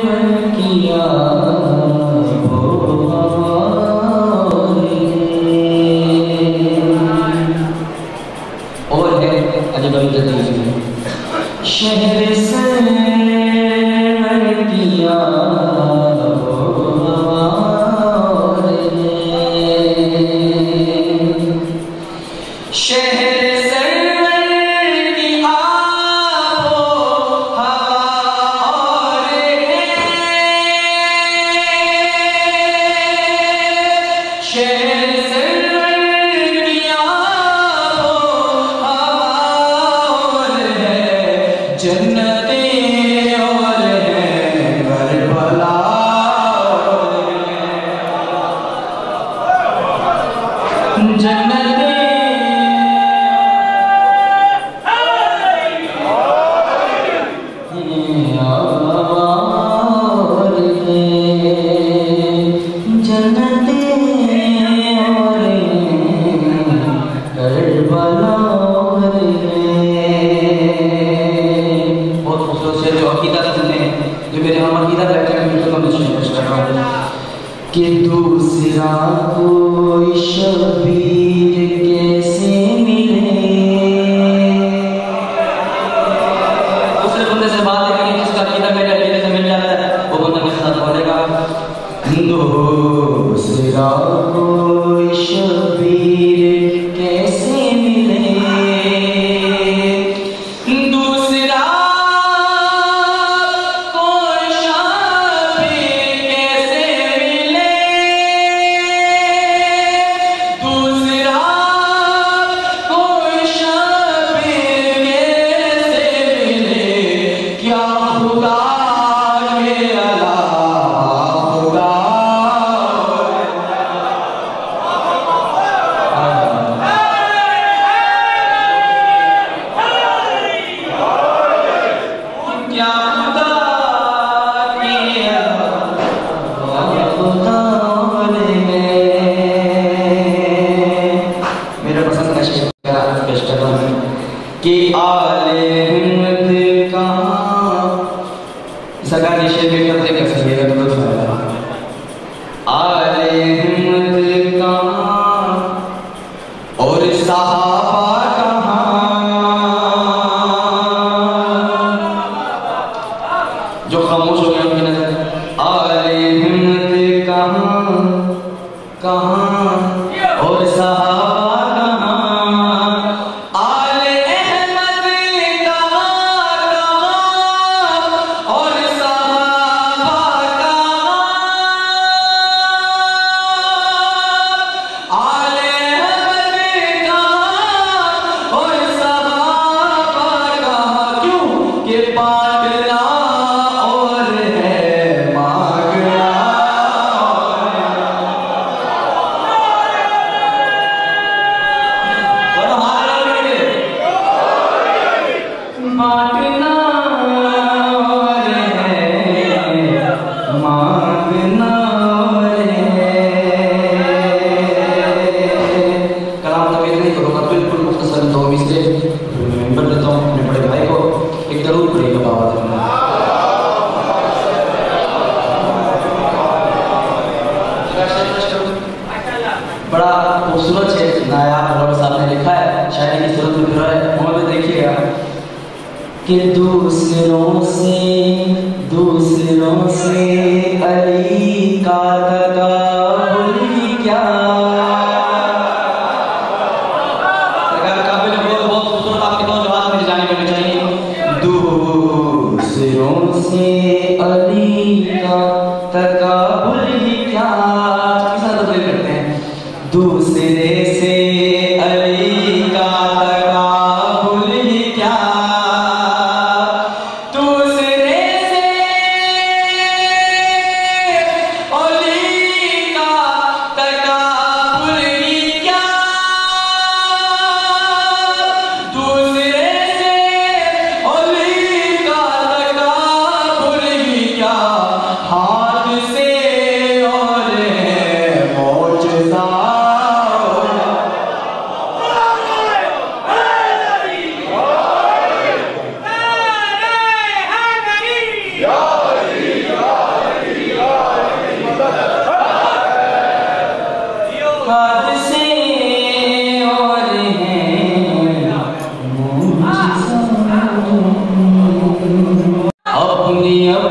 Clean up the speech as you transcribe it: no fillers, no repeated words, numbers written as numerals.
किया और है अजब शहर से किया कि दूसरा कोई शबीर कैसे मिले। दूसरे बंदे से बात करें जिसका अकीदा मेरे अकीदे से मिल जाता है, वो बंदा मेरे साथ बोलेगा दूसरा कोई शबीर कैसे मिले। कि आले हिम्मत कहाँ सरकार निश्चय में करते कर सकेगा तो बहुत फायदा। आले हिम्मत कहाँ और सहाबा कहाँ जो खामोश हो गए उनकी नजर। आले हिम्मत कहाँ कहाँ और सहाबा बड़ा खूबसूरत है नायाब और साहब ने लिखा है, शायरी की सूरत में फिर है, वहाँ पे देखिएगा कि दूसरों से अली का तकाबुल क्या। सरकार काबिल बहुत खूबसूरत आपके दो जवाब मेरे जाने में चाहिए। दूसरों से अली का तकाबुल क्या, किस तरह तस्वीर करते हैं। दूसरे से अली का तकाबुल क्या, दूसरे से अली का तकाबुल क्या, दूसरे से अली का तकाबुल क्या। हाथ से और है मौजज़ा अपनी